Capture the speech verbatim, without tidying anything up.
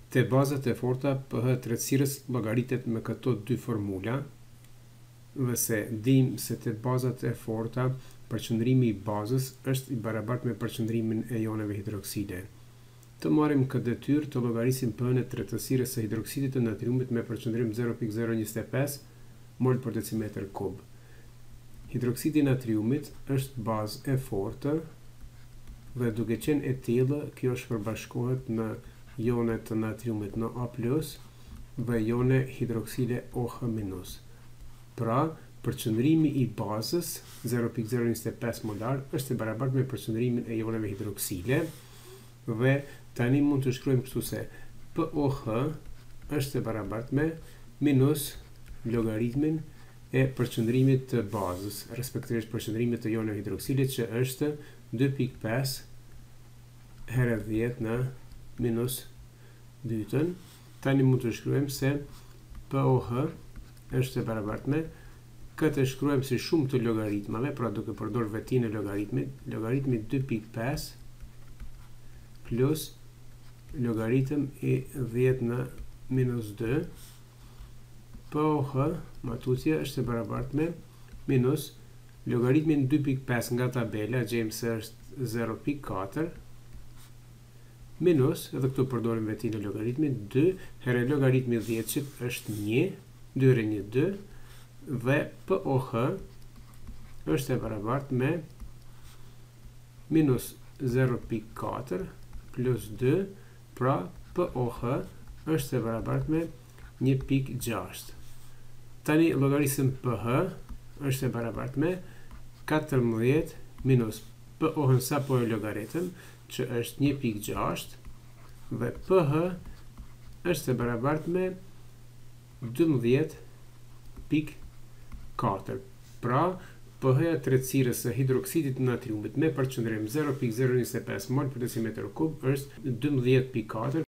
Te bazat e forta pH të tretësirës llogaritet me këto dy formula, dhe se dim se te bazat e forta përqëndrimi i bazës është i barabartë me përqëndrimin e joneve hidrokside. Të marrim këtë detyrë të llogarisim pH-n e tretësirës së hidroksidit të natriumit me përqëndrim zero pikë zero njëzet e pesë mol për decimetër kub. Hidroksidi i natriumit është bazë e fortë dhe duke qenë e tillë, kjo shpërbashkohet në jone të natriumit në A plus dhe jone hidroksile OH minus. Pra, përqëndrimi i bazës zero pikë zero njëzet e pesë molar është i barabartë me përqëndrimin e joneve hidroksile dhe tani mund të shkruajmë kështu se pOH është e barabartë me minus logaritmin e përqëndrimit të bazës, respektivisht përqëndrimit të joneve hidroksile që është dy pikë pesë herë dhjetë në minus dytën. Tani mund të shkruajmë se pOH është e barabartë me, këtë e shkruajmë si shumë të logaritmave, pra duke përdor vetin e logaritmit, logaritmi dy pikë pesë plus logaritm i dhjetë në minus dy, pOH matutje është e barabartë me minus logaritmin dy pikë pesë nga tabela, gjejmë se është zero pikë katër, minus, edhe këtu përdorim vetin e logaritmit, dy herë logaritmi dhjetë që është një, dy herë një dy, dhe pOH është e barabartë me minus zero pikë katër plus dy, pra pOH është e barabartë me një pikë gjashtë. Tani llogarisim pH është e barabartë me katërmbëdhjetë minus pOH-n sa po e llogaritëm, që është një pikë gjashtë, dhe pH është e barabartë me dymbëdhjetë pikë katër. Pra, pH-ja e tretësirës së hidroksidit të natriumit me përqëndrim zero pikë zero njëzet e pesë mol për decimetër kub është dymbëdhjetë pikë katër.